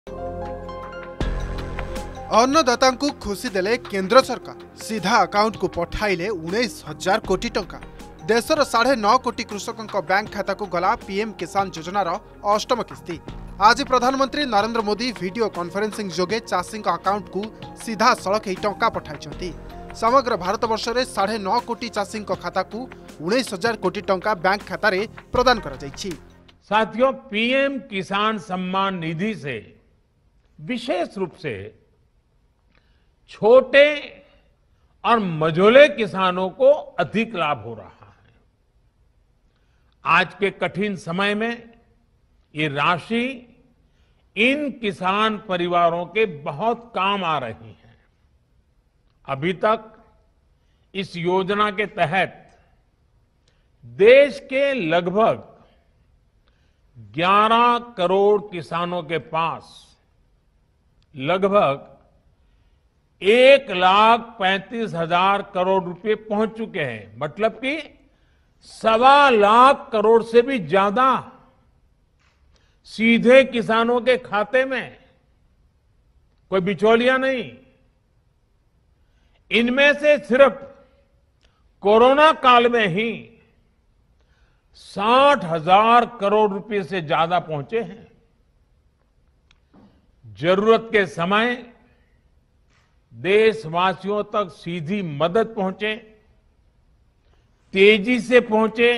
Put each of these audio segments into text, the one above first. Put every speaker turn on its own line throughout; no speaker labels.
अन्नदाता को खुशी देले केंद्र सरकार सीधा अकाउंट को पठाइले 19,000 कोटी टंका। देशर 9.5 कोटी कृषकों बैंक खाता को गला पीएम किसान योजनार अष्टम किस्ती। आज प्रधानमंत्री नरेंद्र मोदी वीडियो कॉन्फ्रेंसिंग जोगे चाषी अकाउंट को सीधा सड़क टंका पठाई। समग्र भारत वर्ष में 9.5 कोटी चाषी खाता को 19,000 कोटी टंका बैंक खाता रे प्रदान करा जायछि।
साथियों, पीएम किसान सम्मान निधि से विशेष रूप से छोटे और मझोले किसानों को अधिक लाभ हो रहा है। आज के कठिन समय में ये राशि इन किसान परिवारों के बहुत काम आ रही है। अभी तक इस योजना के तहत देश के लगभग 11 करोड़ किसानों के पास लगभग 1,35,000 करोड़ रुपए पहुंच चुके हैं। मतलब कि 1.25 लाख करोड़ से भी ज्यादा सीधे किसानों के खाते में, कोई बिचौलिया नहीं। इनमें से सिर्फ कोरोना काल में ही 60,000 करोड़ रुपए से ज्यादा पहुंचे हैं। जरूरत के समय देशवासियों तक सीधी मदद पहुंचे, तेजी से पहुंचे,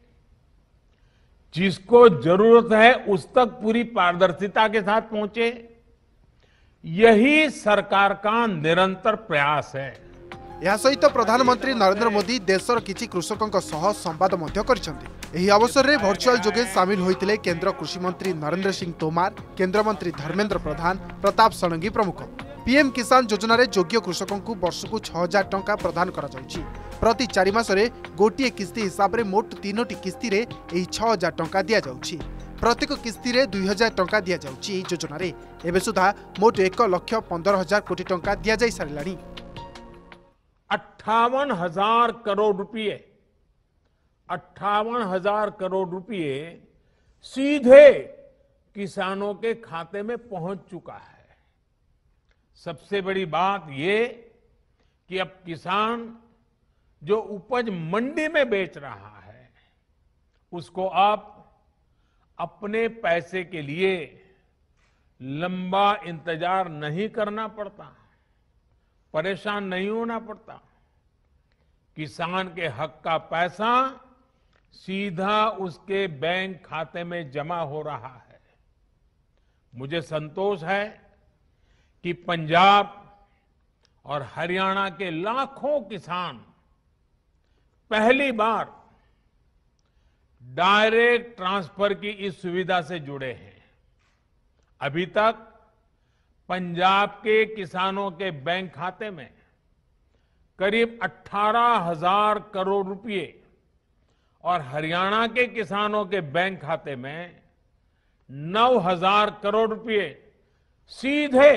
जिसको जरूरत है उस तक पूरी पारदर्शिता के साथ पहुंचे। यही सरकार का निरंतर प्रयास है।
यह सहित प्रधानमंत्री नरेंद्र मोदी देशर किछि कृषकों सह संवाद मध्य करिसेंति। एही अवसर में वर्चुअल जोगे सामिल होइतिले केंद्र कृषि मंत्री नरेंद्र सिंह तोमार, केंद्र मंत्री धर्मेंद्र प्रधान, प्रताप षडंगी प्रमुख। पीएम किसान योजना रे योग्य कृषकों को वर्ष को 6,000 टंका प्रदान करा जाउछि। प्रति 4 मासरे गोटिए किस्ती हिसाब रे मोट 3टी किस्ती रे एही 6,000 टंका दिया जाउछि। प्रत्येक किस्ती रे 2,000 टंका दिया जाउछि। एही योजना रे एबे सुधा मोट 1,15,000 कोटी टंका दिया जाई सारिलानी।
58,000 करोड़ रुपए 58,000 करोड़ रुपए सीधे किसानों के खाते में पहुंच चुका है। सबसे बड़ी बात ये कि अब किसान जो उपज मंडी में बेच रहा है उसको अब अपने पैसे के लिए लंबा इंतजार नहीं करना पड़ता, परेशान नहीं होना पड़ता। किसान के हक का पैसा सीधा उसके बैंक खाते में जमा हो रहा है। मुझे संतोष है कि पंजाब और हरियाणा के लाखों किसान पहली बार डायरेक्ट ट्रांसफर की इस सुविधा से जुड़े हैं। अभी तक पंजाब के किसानों के बैंक खाते में करीब 18,000 करोड़ रुपए और हरियाणा के किसानों के बैंक खाते में 9,000 करोड़ रुपए सीधे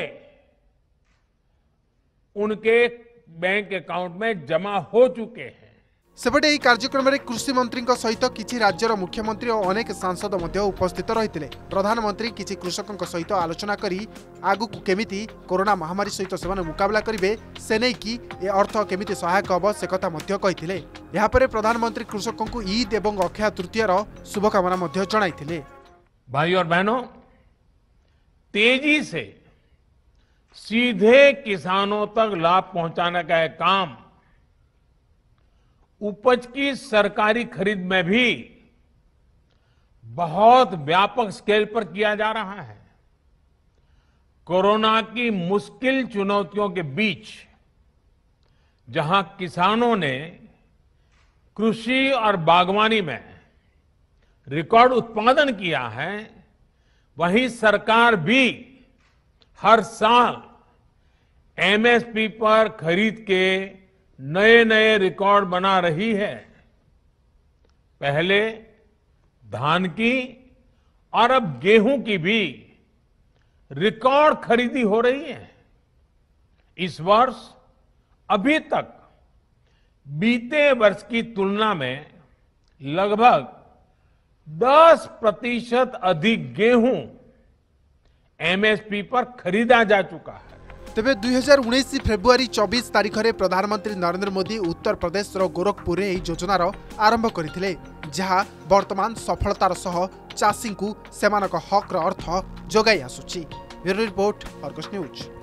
उनके बैंक अकाउंट में जमा हो चुके हैं।
सेपटे यह कार्यक्रम में कृषि मंत्री सहित किछि राज्यर मुख्यमंत्री और अनेक सांसद मध्य उपस्थित रहितिले। प्रधानमंत्री किछि कृषकों सहित आलोचना करी आगु केमिति कोरोना महामारी सहित सेमाने मुकाबला करिवे से नै कि ए अर्थ केमिति सहायक हबो से कथा मध्य कहिथिले। यहाँ पर प्रधानमंत्री कृषकों को ईद एवं अक्षय तृतीयार शुभकामना मध्य जणाइथिले।
भाई और बहनों, तेजी से सीधे किसानों तक लाभ पहुंचाने का यह काम उपज की सरकारी खरीद में भी बहुत व्यापक स्केल पर किया जा रहा है। कोरोना की मुश्किल चुनौतियों के बीच जहां किसानों ने कृषि और बागवानी में रिकॉर्ड उत्पादन किया है, वहीं सरकार भी हर साल एमएसपी पर खरीद के नए नए रिकॉर्ड बना रही है। पहले धान की और अब गेहूं की भी रिकॉर्ड खरीदी हो रही है। इस वर्ष अभी तक बीते वर्ष की तुलना में लगभग 10% अधिक गेहूं एमएसपी पर खरीदा जा चुका है।
तेबे 2019 फेब्रुआरी 24 तारिख में प्रधानमंत्री नरेंद्र मोदी उत्तर प्रदेश गोरखपुर में योजनार आरंभ करथिले, जहां वर्तमान सफलतार सह चाषी को सेमानक हक अर्थ जोगाई आसुची। Bureau report, Argus news.